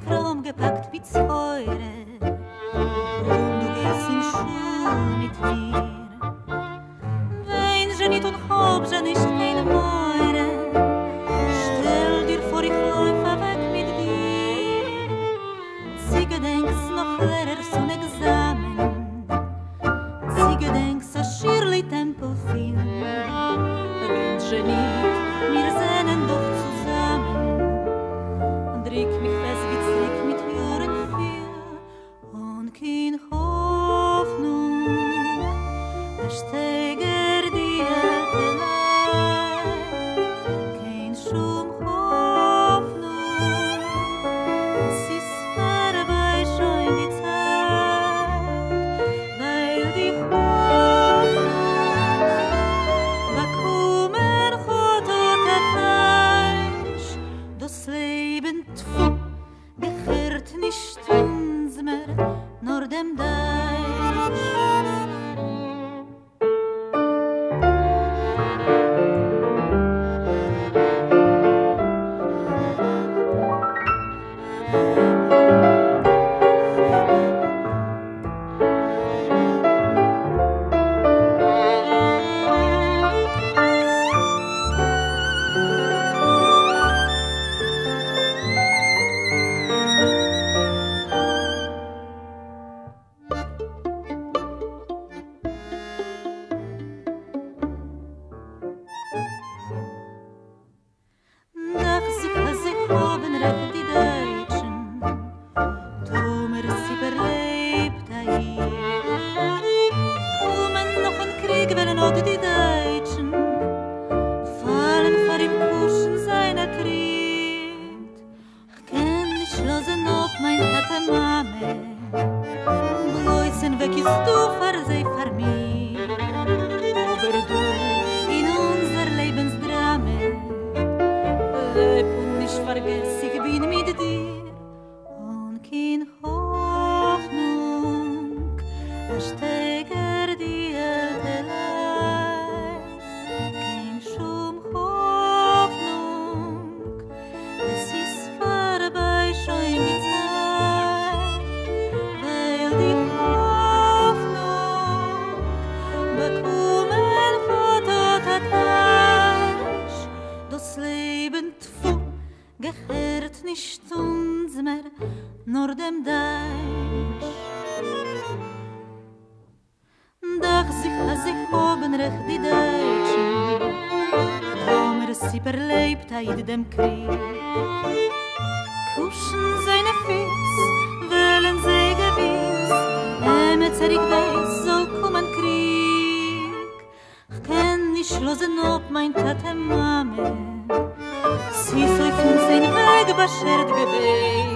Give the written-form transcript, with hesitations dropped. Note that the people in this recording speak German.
Kram gepackt mit Säure. Und du gehst in Schuhe mit mir. Wenn je nicht und hab je nicht keine Meure, stell dir vor, ich läufe weg mit dir. Sie gedenkst noch Lehrer zum Examen. Sie gedenkst a Shirley Temple viel. Wenn je nicht, wir sehnen doch zusammen. Und drück mich fest wie zurück mit Jahren viel. Und kein Hoffnung, der Steger die alte Leid. Kein Schum Hoffnung, es ist vorbei schon die Zeit. Weil die Hoffnung bekommen hat der Teich. Das Leben tfu, gehört nicht uns mehr, nur dem Deich. Nach sich haben recht die Deutschen, Tomer sie überlebt hier. Kommen noch ein Krieg, wenn auch die Deutschen fallen vor ihm Kuschen seiner Tritt. Ich kenn nicht losen ob mein Tante Mame, Bläusen weg ist du für sie für mich. Aber du in unser Lebensdrame, leb und nicht vergess, ich bin mit dir. Und kein Hoffnung, ersteger die alte Leid. Kein Schum Hoffnung, es ist vorbei schon die Zeit. Weil die Hoffnung bekommen hat der Teich. Das Leben tfu, gehört nicht uns mehr, nur dem Deich. Doch sich haben recht die Deutschen, Tomer sie überlebt in dem Krieg. Kuschen seine Fisz, wollen sie gewiss, Emetzer ich weiß, soll kommen Krieg. Ich kenn nicht losen ob mein Tate Mame, sie ist auf uns den Weg beschert gewesen.